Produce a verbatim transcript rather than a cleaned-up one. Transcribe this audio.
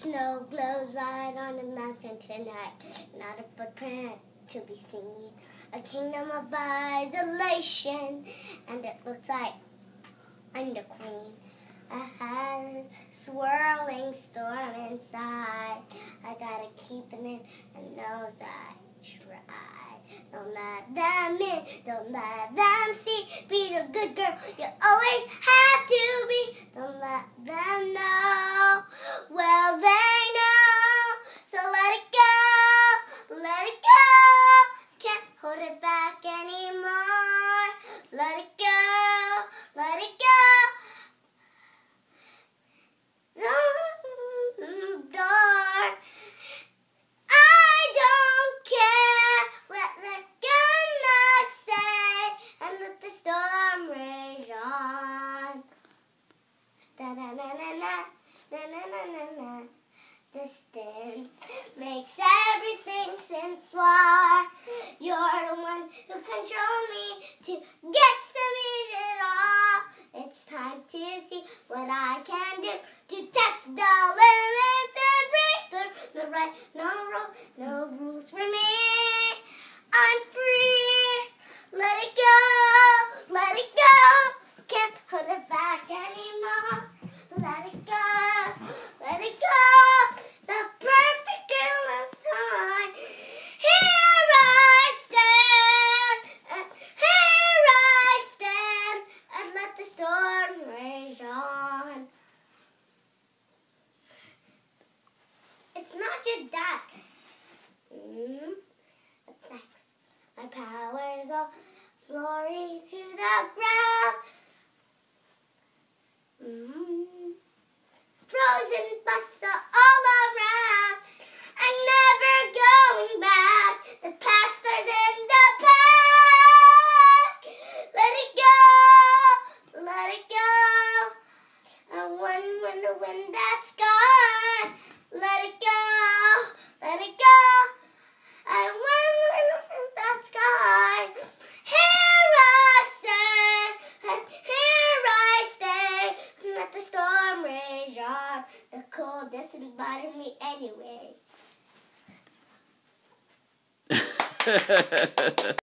Snow glows white on the mountain tonight, not a footprint to be seen. A kingdom of isolation, and it looks like I'm the queen. I had a swirling storm inside. I gotta keep it in, and knows I try. Don't let them in, don't let them see. Be the good girl you always have to be. Don't let them know. Well, they know. So let it go, let it go. Can't hold it back anymore. Let it go, let it go. Door. I don't care what they're gonna say, and let the storm rage on. Da na na na na na na na na na. Distance makes everything seem far. You're the one who control me to get to meet it all. It's time to see what I can do to test the limits and break through the right, no wrong, no rules for me. I'm free. Let it go, let it go. Can't hold it back anymore. Let it go, let it go. The perfect girl is on. Here I stand, and here I stand, and let the storm rage on. It's not your dad. Mm, thanks. My power's all flowing to the ground. Mm. Frozen bugs are all around. I'm never going back. The past is in the past. Let it go, let it go. And when, when the wind that's gone, let it go, let it go. And when, when the wind that's gone, here I stay, and here I stay, and let the storm rage on. The cold doesn't bother me anyway.